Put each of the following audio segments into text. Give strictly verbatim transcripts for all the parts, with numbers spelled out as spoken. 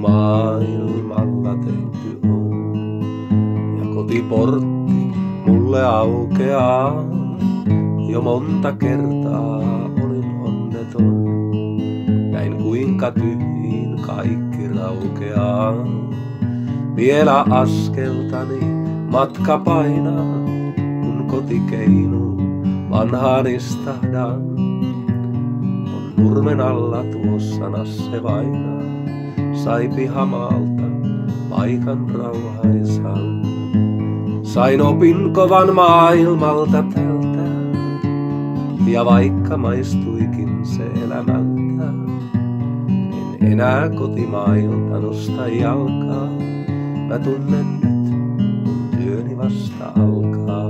maailmalla tehty on. Ja kotiportti mulle aukeaa, jo monta kertaa olin onneton. Näin kuinka tyhjiin kaikki raukeaa, vielä askeltani matka painaa, kun kotikeinuu vanhaan istahdan. On nurmen alla tuossa nasse vainaa, saipi Hamaalta paikan rauhaisan. Sain opin kovan maailmalta tältä, ja vaikka maistuikin se elämältä, en enää kotimailta nosta jalkaa. Mä tunnen nyt, mun työni vasta alkaa.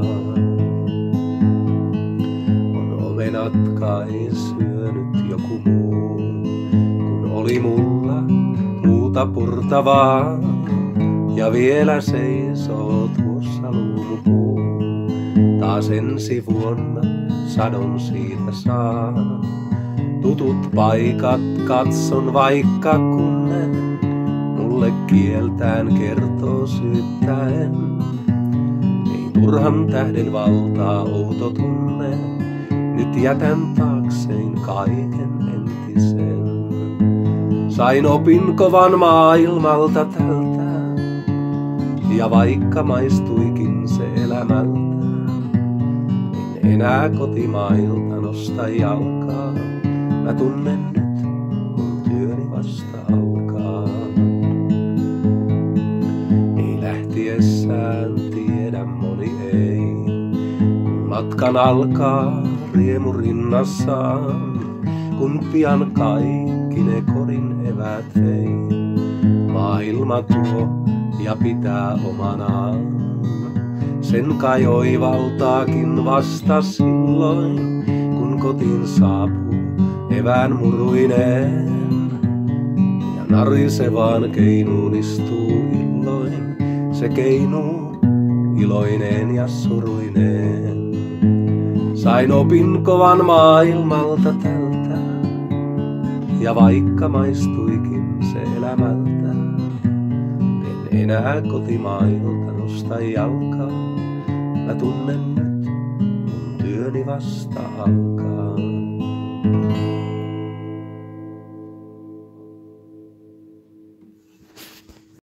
On omenat kai syönyt joku muu, kun oli mulla muuta purtavaa. Ja vielä seisoo tuossa luumupuu, taas ensi vuonna sadon siitä saa. Tutut paikat katson vaikka kun ne mulle kieltään kertoo syyttäen. Ei turhan tähden valtaa outo tunne, nyt jätän taaksein kaiken entisen. Sain opin kovan maailmalta tältä, ja vaikka maistuikin se elämältä, en enää kotimailta nosta jalkaa. Mä tunnen nyt, mun työni vasta alkaa. Ei lähtiessään tiedä moni ei, matkan alkaa riemu rinnassaan, kun pian kaikki ne kodin eväät vei. Maailma tuo ja pitää omanaan, sen kai oivaltaakin vasta silloin, kun kotiin saapuu evään muruineen. Ja narisevaan keinuun istuu illoin, se keinuu iloineen ja suruineen. Sain opin kovan maailmalta tältä, ja vaikka maistuikin se elämältä, en enää kotimailta nosta jalkaa. Mä tunnen nyt, mun työni vasta alkaa.